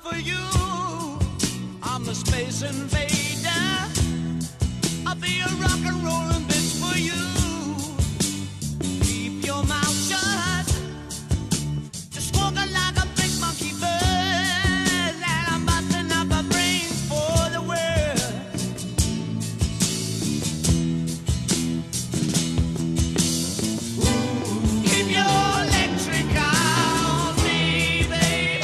for you. I'm the space invader. I'll be a rock and rollin' bitch for you. Keep your mouth shut. Just walking like a big monkey bird. And I'm busting up a brain for the world. Keep your electric on me, babe.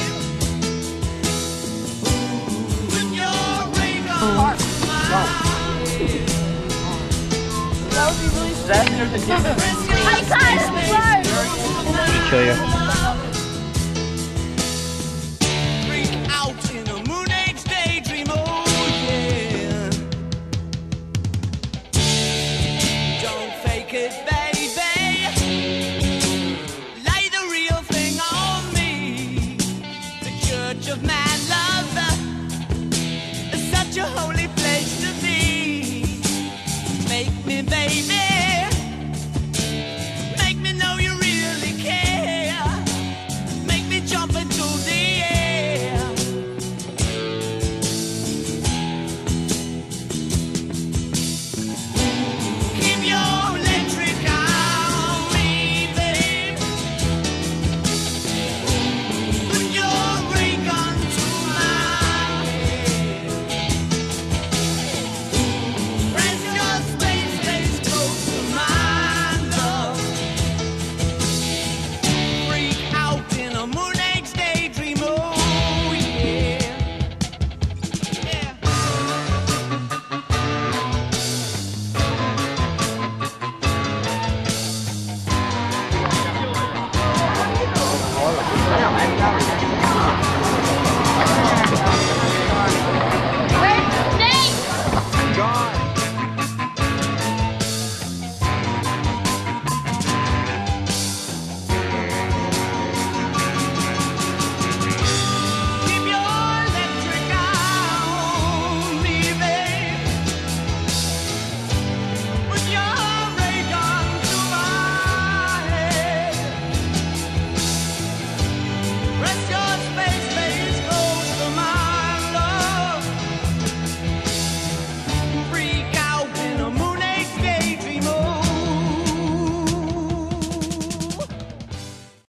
With your ring on my That would be really sad. I can't You kill you. freak out in a moon age daydream, oh yeah. Don't fake it, baby. Lay the real thing on me. The church of man love is such a holy place to be. Make me, baby.